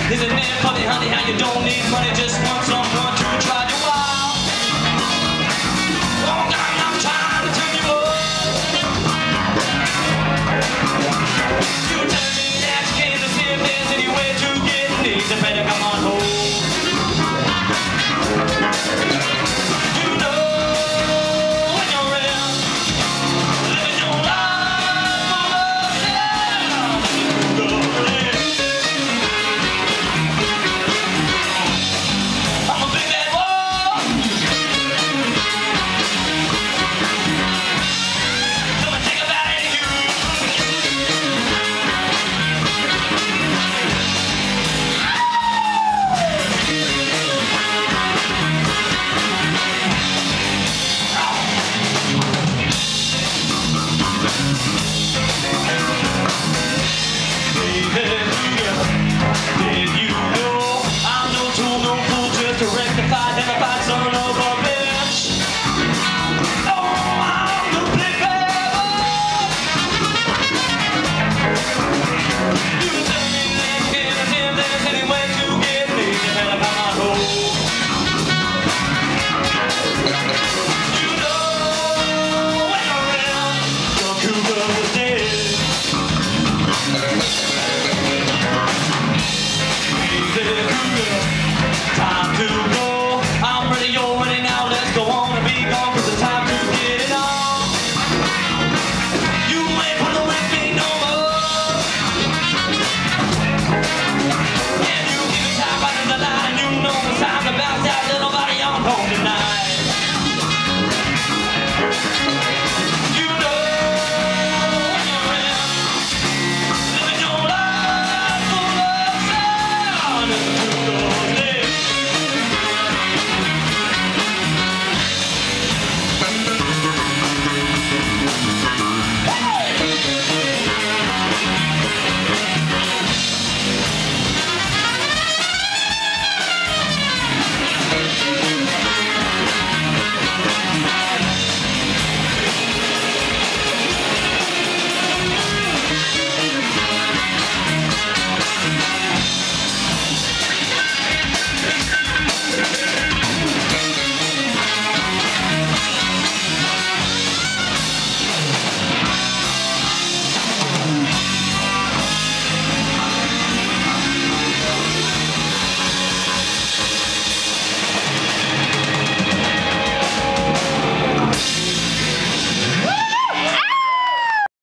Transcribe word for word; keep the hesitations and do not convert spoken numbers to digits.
Is it man funny, honey, how you don't need money, just want someone to drive you wild? Oh, God, I'm trying to turn you on. You tell me that you came to see if there's any way to get me. You better come on home. You know when you're in, living your life for love, yeah. Go ahead. I'm a big bad boy. Come and take a bite out of you. Did you know I'm no tool, no fool, just to rectify, identify son of a bitch? Oh, I'm the big bad boy. You tell me that you can't see if there's any way to get me. You better come on home. You know when you're in, your cougar was dead. Time to go. I'm ready, you're ready now. Let's go on and be gone, cause it's time to get it on. You ain't gonna let me no more. And you keep it tight right to the line, and you know it's time to bounce out, little